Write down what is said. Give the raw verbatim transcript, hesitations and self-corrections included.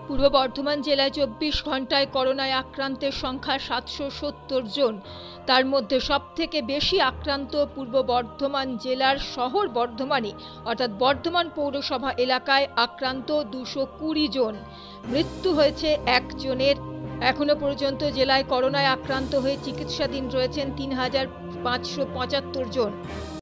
পূর্ব বর্ধমান জেলায় চব্বিশ ঘন্টায় করোনায় আক্রান্তের সংখ্যা সাতশো সত্তর জন। তার মধ্যে সবথেকে বেশি আক্রান্ত পূর্ব বর্ধমান জেলার শহর বর্ধমানে অর্থাৎ বর্ধমান পৌরসভা এলাকায় আক্রান্ত দুশো কুড়ি জন। মৃত্যু হয়েছে একজনের। এখনো পর্যন্ত জেলায় করোনায় আক্রান্ত হয়ে চিকিৎসাধীন রয়েছেন তিন হাজার পাঁচশো পঁচাত্তর জন।